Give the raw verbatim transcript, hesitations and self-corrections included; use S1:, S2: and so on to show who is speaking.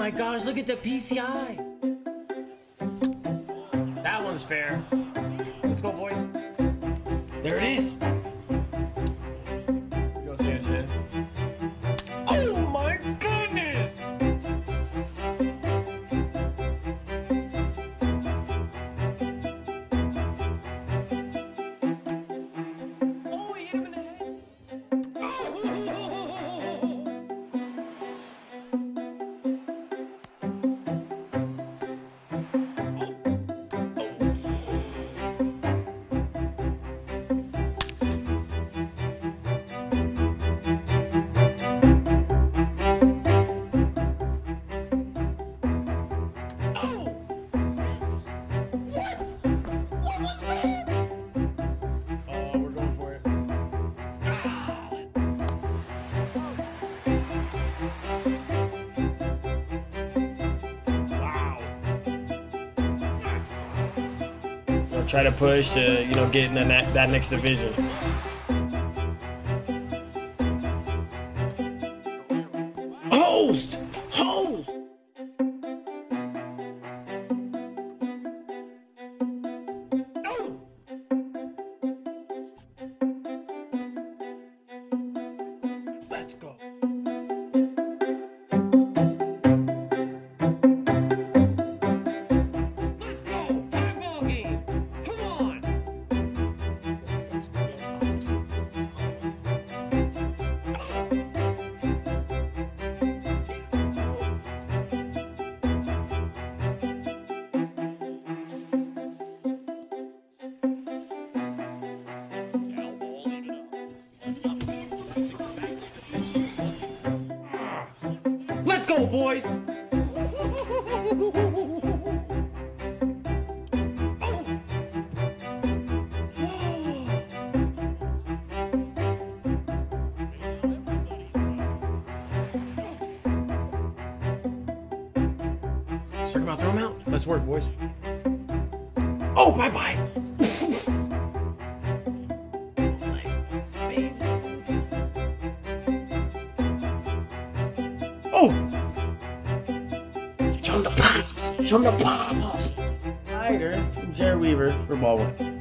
S1: my gosh, look at the P C I. That one's fair. Let's go, boys. There it is. Go, Sanchez. Oh my goodness! Oh, he hit him in the head. Oh! Try to push to, you know, get in that, that next division. Host! Host! Oh! Let's go. Let's go, boys! Strike him out, throw him out. Let's work, boys. Oh, bye-bye! Oh! Show him the pop! Show him the pop! Tiger, Jerry Weaver for ball one.